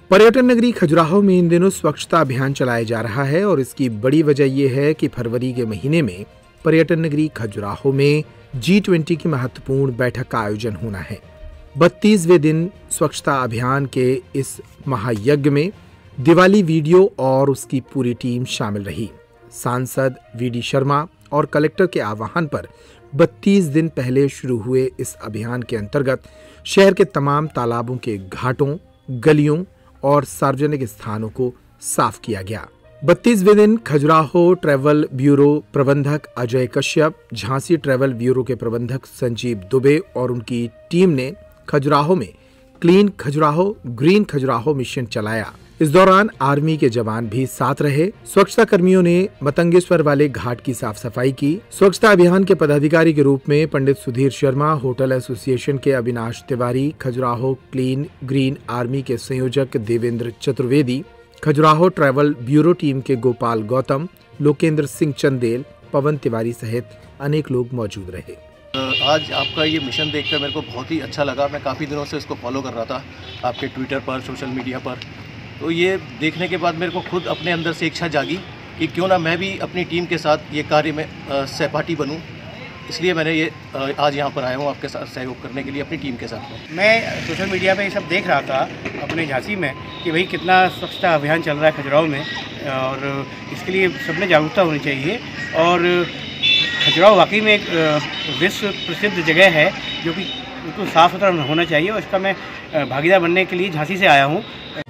पर्यटन नगरी खजुराहो में इन दिनों स्वच्छता अभियान चलाया जा रहा है और इसकी बड़ी वजह यह है कि फरवरी के महीने में पर्यटन नगरी खजुराहो में G20 की महत्वपूर्ण बैठक का आयोजन होना है। 32वें दिन स्वच्छता अभियान के इस महायज्ञ में दिवाली वीडियो और उसकी पूरी टीम शामिल रही। सांसद VD शर्मा और कलेक्टर के आह्वान पर 32 दिन पहले शुरू हुए इस अभियान के अंतर्गत शहर के तमाम तालाबों के घाटों, गलियों और सार्वजनिक स्थानों को साफ किया गया। 32वें दिन खजुराहो ट्रैवल ब्यूरो प्रबंधक अजय कश्यप, झांसी ट्रैवल ब्यूरो के प्रबंधक संजीव दुबे और उनकी टीम ने खजुराहो में clean Khajuraho, green Khajuraho mission चलाया। इस दौरान आर्मी के जवान भी साथ रहे। स्वच्छता कर्मियों ने मतंगेश्वर वाले घाट की साफ सफाई की। स्वच्छता अभियान के पदाधिकारी के रूप में पंडित सुधीर शर्मा, होटल एसोसिएशन के Avinash Tiwari, Khajuraho clean green army के संयोजक Devendra Chaturvedi, Khajuraho travel bureau team के गोपाल गौतम, लोकेंद्र सिंह चंदेल, पवन तिवारी सहित अनेक लोग मौजूद रहे। आज आपका ये मिशन देखकर मेरे को बहुत ही अच्छा लगा। मैं काफ़ी दिनों से इसको फॉलो कर रहा था आपके ट्विटर पर, सोशल मीडिया पर। तो ये देखने के बाद मेरे को खुद अपने अंदर से इच्छा जागी कि क्यों ना मैं भी अपनी टीम के साथ ये कार्य में सहपाठी बनूं। इसलिए मैंने ये आज यहाँ पर आया हूँ आपके साथ सहयोग करने के लिए अपनी टीम के साथ। मैं सोशल मीडिया पे ये सब देख रहा था अपने झांसी में कि भाई कितना स्वच्छता अभियान चल रहा है खजुराहो में, और इसके लिए सब में जागरूकता होनी चाहिए। और खजुराहो वाकई में एक विश्व प्रसिद्ध जगह है जो कि बिल्कुल साफ़ सुथरा होना चाहिए, और इसका मैं भागीदार बनने के लिए झांसी से आया हूँ।